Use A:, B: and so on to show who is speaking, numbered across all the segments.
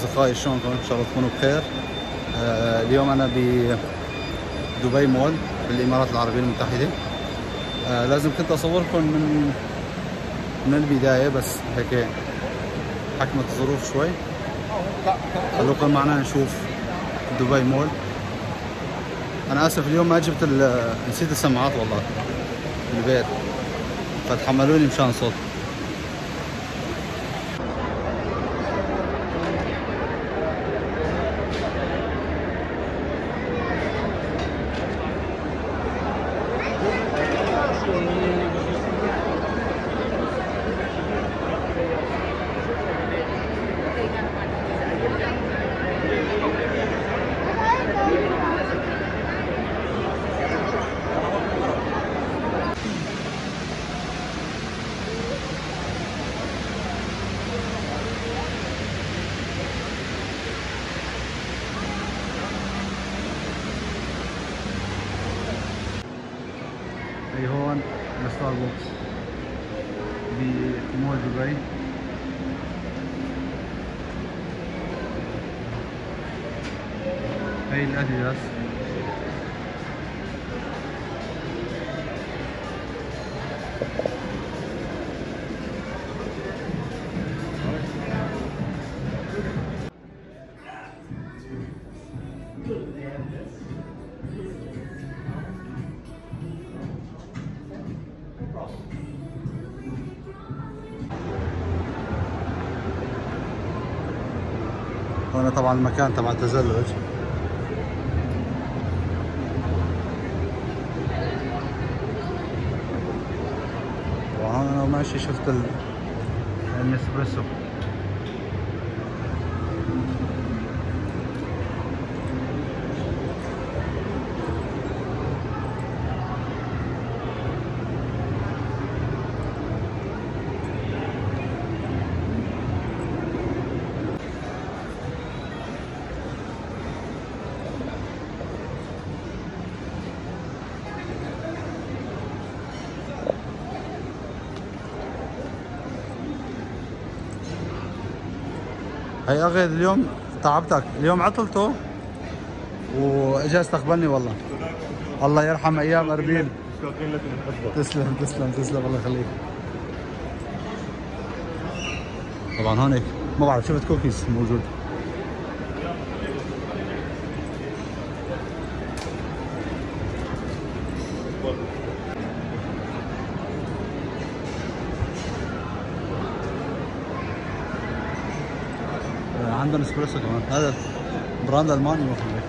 A: أصدقائي شلونكم؟ إن شاء الله تكونوا بخير. اليوم أنا بدبي مول بالإمارات العربية المتحدة. لازم كنت أصوركم من البداية، بس هيك حكمت الظروف شوي. خلوكم معنا نشوف دبي مول. أنا آسف اليوم ما جبت نسيت السماعات والله بالبيت، فتحملوني مشان صوت. هي هون ستاربكس بمول دبي. هي الاديداس. هنا طبعا المكان تبع التزلج. وهون انا ماشي شفت النسبريسو. هي اغيد اليوم تعبتك، اليوم عطلته واجا استقبلني والله. الله يرحم ايام اربيل. تسلم تسلم تسلم، الله يخليك. طبعا هونيك ما بعرف، شفت كوكيز موجود. عندنا اسبريسو كمان، هذا براند الماني مخلي.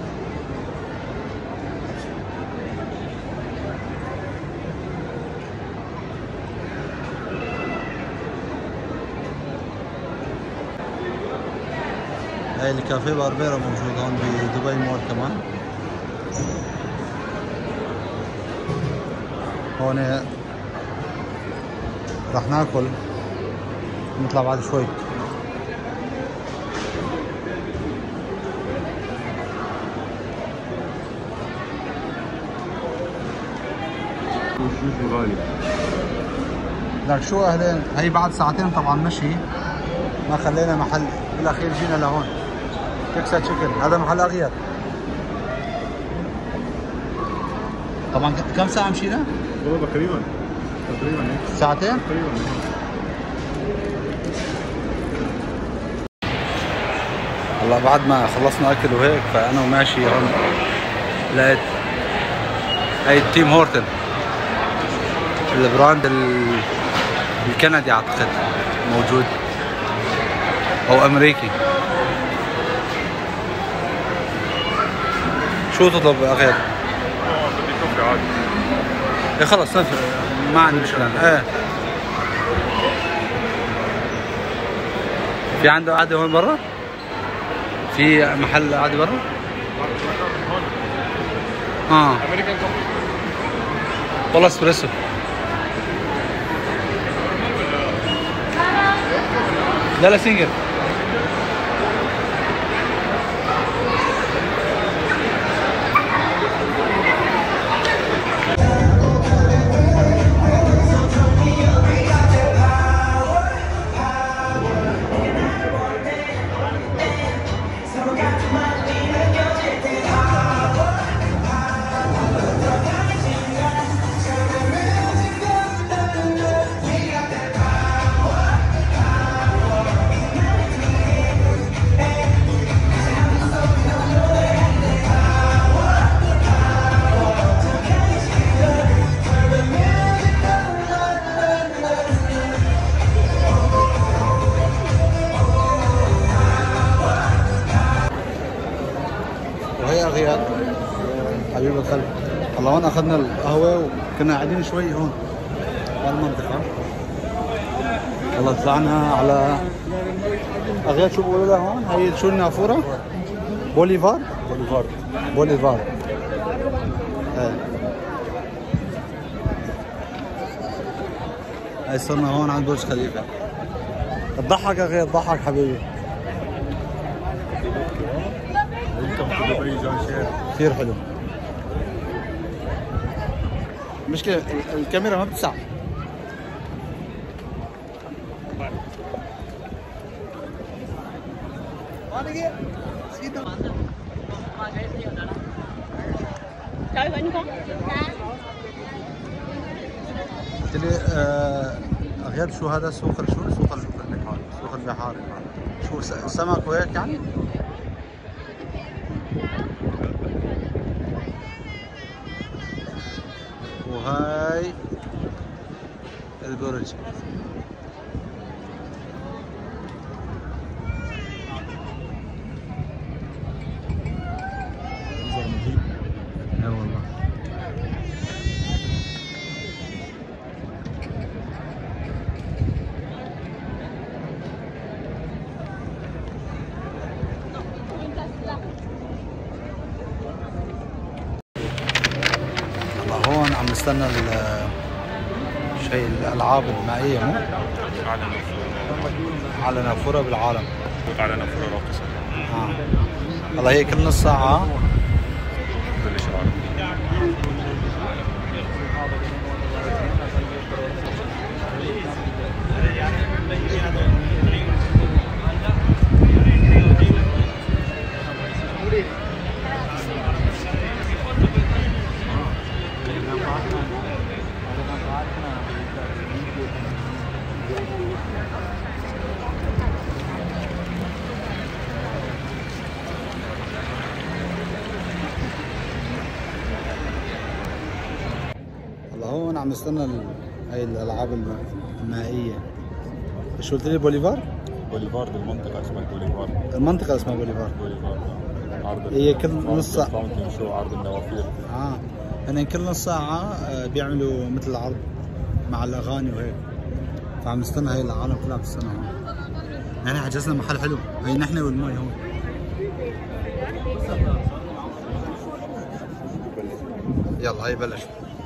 A: هاي الكافيه باربيرا موجود هون بدبي مول كمان. هون رح ناكل، نطلع بعد شوي.
B: غالي.
A: لك شو اهلين، هي بعد ساعتين طبعا مشي ما خلينا محل، بالاخير جينا لهون. تكسا تشيكن، هذا محل اغير. طبعا كم ساعة مشينا؟
B: والله تقريبا
A: ساعتين؟
B: تقريبا.
A: والله بعد ما خلصنا اكل وهيك، فانا وماشي هون لقيت هي تيم هورتن، البراند الكندي اعتقد موجود او امريكي. شو تطلب غير؟
B: بدي كوفي عادي.
A: ايه خلص صفر، ما عندي مشكلة. ايه في عنده قعدة هون برا؟ في محل قعدة برا؟
B: امريكان كوفي.
A: والله اسبريسو. لا لا سنجل. وهي غياب حبيب القلب. والله هون اخذنا القهوه وكنا قاعدين شوي هون بهالمنطقه. والله طلعنا على اغيار. شو بقولوا لها هون؟ هي شو النافوره؟ بوليفار؟ بوليفار. ايه هاي صرنا هون عند برج خليفه. تضحك يا اخي، تضحك حبيبي. كثير حلو. مشكلة الكاميرا ما بتسع. قلت لي غير شو هذا سوق سوق البحار. سوق البحار شو سمك وهيك يعني؟ وهاي البرج. اي والله. هون عم نستنى شيء الالعاب المائيه مو؟ على نافوره بالعالم.
B: على نافوره راقصه.
A: والله هي كل نص ساعه
B: بلش العالم.
A: هون عم نستنى هاي الالعاب المائيه. شو قلت لي؟ بوليفار
B: بالمنطقه اسمها بوليفار.
A: المنطقه اسمها بوليفار.
B: عرض
A: هي كل نص ساعه
B: شو عرض النوافير.
A: هن كل نص ساعه بيعملوا مثل عرض مع الاغاني وهيك. فعم نستنى هاي العالم كلها بتستنى هون. يعني حجزنا محل حلو. هي نحن والمي هون. يلا هي بلشوا.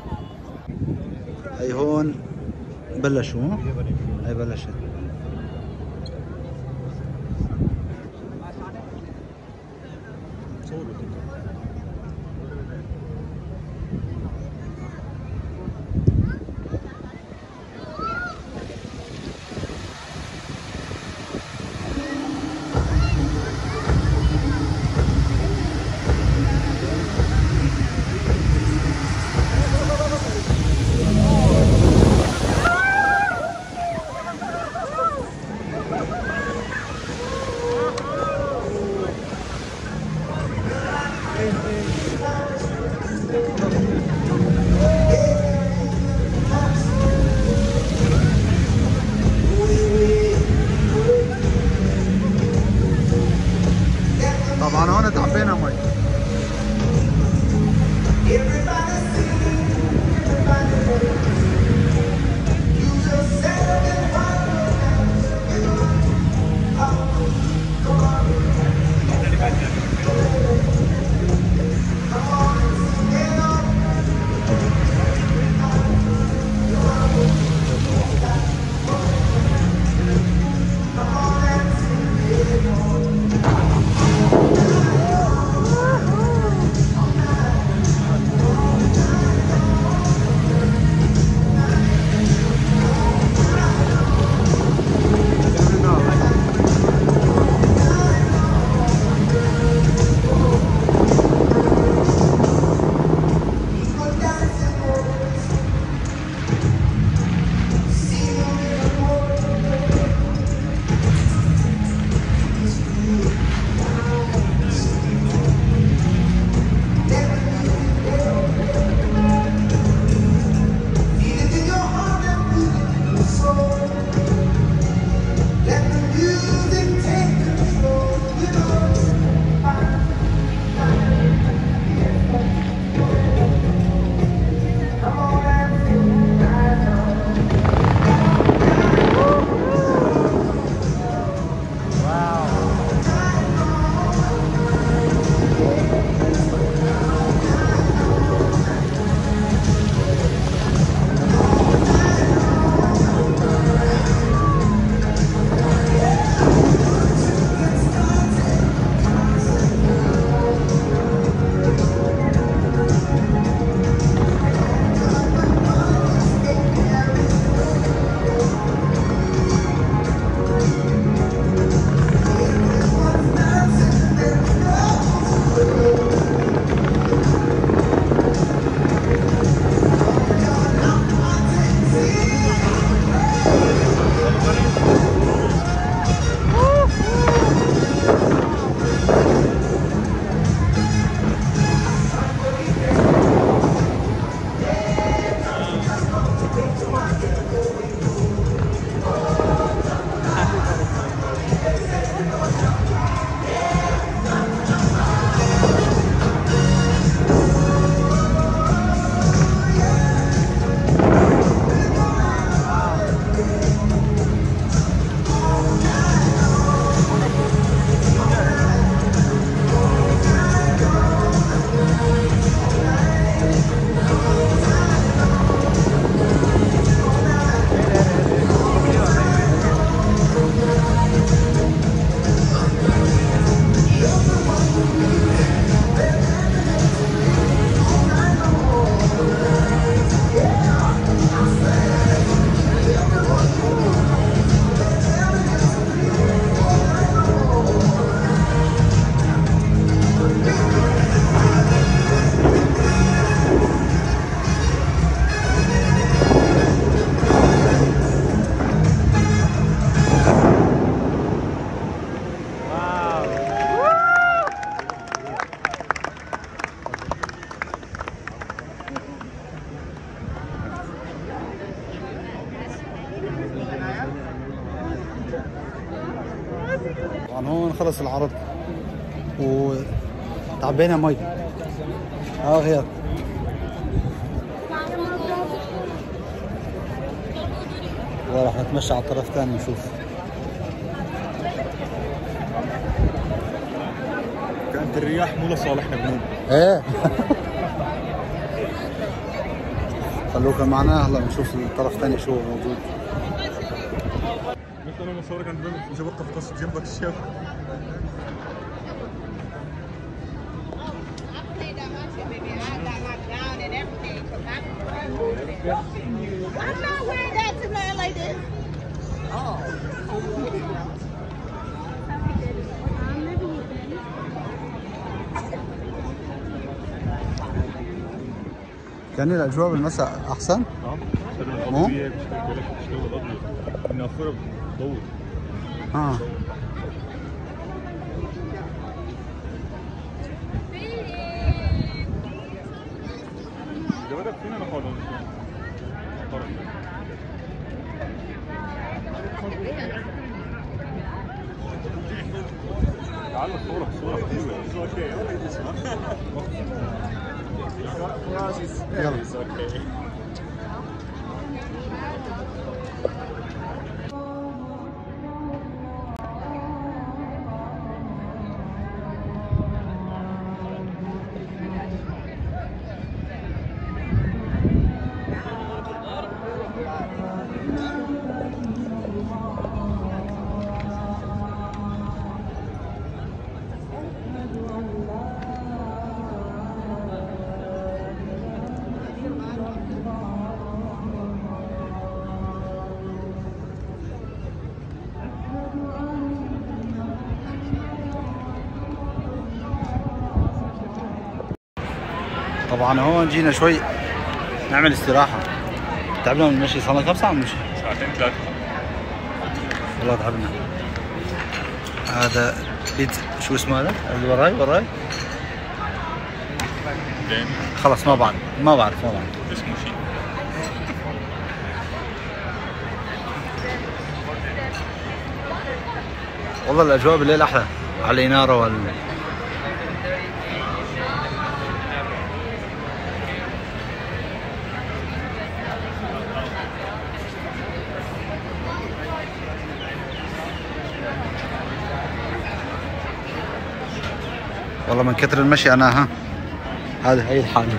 A: هي هون بلشوا. هي بلشت. طبعا هون تعبينا مي. خلص العرض وتعبينا مي. غير راح نتمشى على الطرف الثاني نشوف.
B: كانت الرياح مو لصالحنا بنوب.
A: ايه خلوكم معنا هلا بنشوف الطرف الثاني شو موجود.
B: مثل انا مصورك عند جبطه في قصه جنبك الشيخ.
C: I'm not wearing that tonight like this. Oh.
A: كان الاجواء بالمساء احسن؟
B: مو؟ الأضوية بتشتغل الأضوية النافورة بتضوي. جوالك فينا نقعد تعال الصورة
A: يلا. طبعا هون جينا شوي نعمل استراحة. تعبنا من المشي، صار لنا كم ساعة نمشي؟
B: ساعتين ثلاثة
A: والله تعبنا. هذا بيت شو اسمه هذا؟ اللي وراي
B: جيم
A: خلص ما بعرف
B: اسمه شيء.
A: والله الأجواء بالليل أحلى على الإنارة والله من كثر المشي أنا هي الحالة.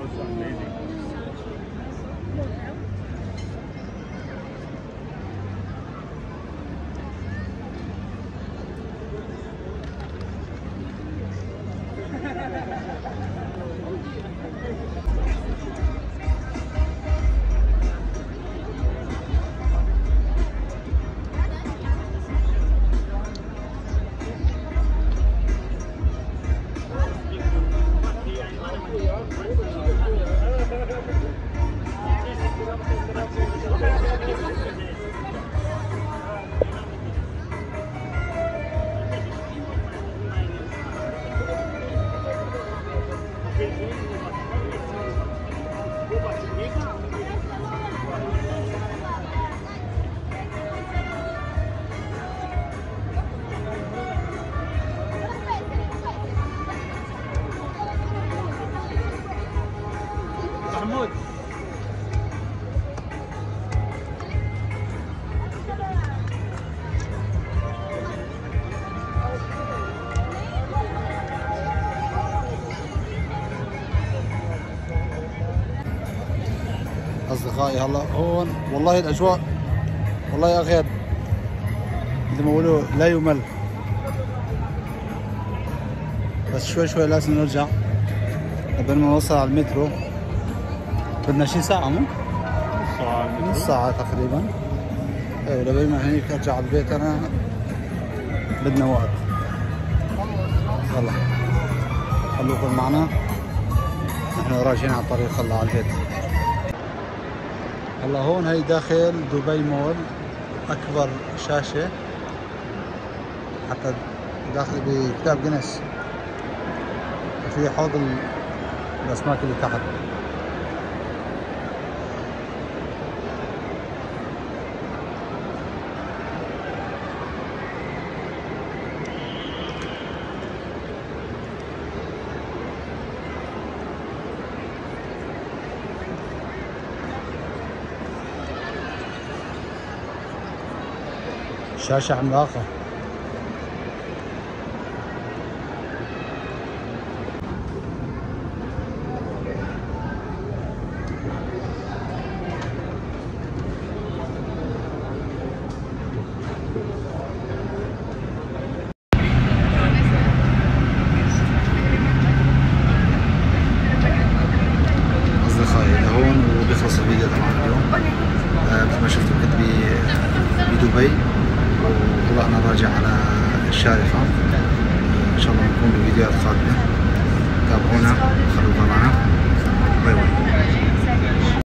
B: was amazing.
A: محمود أصدقائي هلا هون والله الأجواء والله يا أخي مثل ما بيقولوا لا يمل، بس شوي شوي لازم نرجع قبل ما نوصل على المترو. بدنا شي ساعة مو؟ نص ساعة تقريبا. ايوه لبين ما هيك ارجع على البيت انا بدنا وقت. يلا خلوكم معنا، نحن راجعين على الطريق هلا على البيت. هلا هون هي داخل دبي مول، اكبر شاشة حتى داخل بكتاب جينيس، في حوض الاسماك اللي تحت. شاشة عملاقة. أصدقائي لهون وبيخلص الفيديو تبعنا اليوم. مثل ما شفتوا كنت بدبي وطلعنا راجع على الشارقة. إن شاء الله نكون بفيديوهات قادمة، تابعونا خلوا معنا. باي باي.